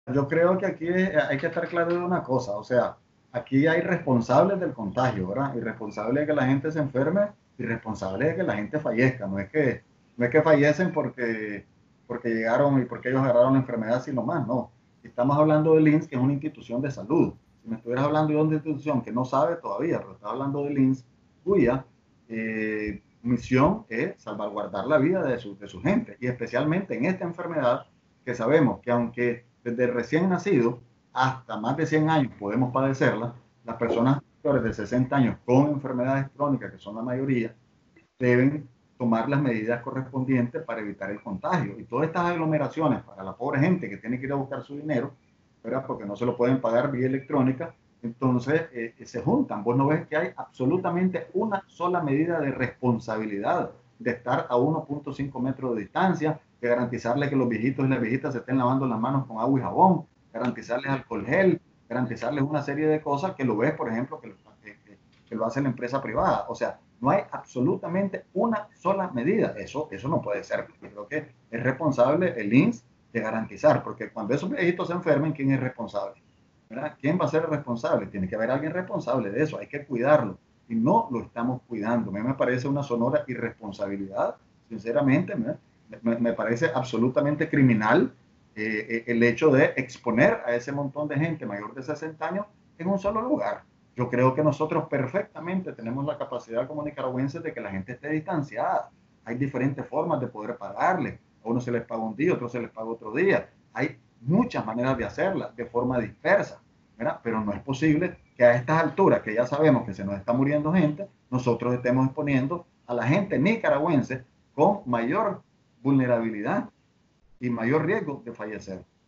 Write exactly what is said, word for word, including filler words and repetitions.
Yo creo que aquí hay que estar claro de una cosa, o sea, aquí hay responsables del contagio, ¿verdad? Y responsables de que la gente se enferme y responsables de que la gente fallezca. No es que, no es que fallecen porque, porque llegaron y porque ellos agarraron la enfermedad, sino más, no. Estamos hablando del I N S, que es una institución de salud. Si me estuvieras hablando de una institución que no sabe todavía, pero estás hablando del I N S, cuya eh, misión es salvaguardar la vida de su, de su gente, y especialmente en esta enfermedad que sabemos que aunque desde recién nacido hasta más de cien años podemos padecerla, las personas mayores de sesenta años con enfermedades crónicas, que son la mayoría, deben tomar las medidas correspondientes para evitar el contagio. Y todas estas aglomeraciones para la pobre gente que tiene que ir a buscar su dinero, ¿verdad? Porque no se lo pueden pagar vía electrónica, entonces eh, se juntan. Vos no ves que hay absolutamente una sola medida de responsabilidad de estar a uno punto cinco metros de distancia, de garantizarle que los viejitos y las viejitas se estén lavando las manos con agua y jabón, garantizarles alcohol gel, garantizarles una serie de cosas que lo ves, por ejemplo, que lo, que, que lo hace la empresa privada. O sea, no hay absolutamente una sola medida. Eso, eso no puede ser. Yo creo que es responsable el I N S de garantizar, porque cuando esos viejitos se enfermen, ¿quién es responsable? ¿Verdad? ¿Quién va a ser el responsable? Tiene que haber alguien responsable de eso, hay que cuidarlo. Y no lo estamos cuidando. A mí me parece una sonora irresponsabilidad, sinceramente, me, me, me parece absolutamente criminal eh, el hecho de exponer a ese montón de gente mayor de sesenta años en un solo lugar. Yo creo que nosotros perfectamente tenemos la capacidad como nicaragüenses de que la gente esté distanciada. Hay diferentes formas de poder pagarle. A uno se les paga un día, a otro se les paga otro día. Hay muchas maneras de hacerla de forma dispersa, ¿verdad? Pero no es posible que a estas alturas, que ya sabemos que se nos está muriendo gente, nosotros estemos exponiendo a la gente nicaragüense con mayor vulnerabilidad y mayor riesgo de fallecer.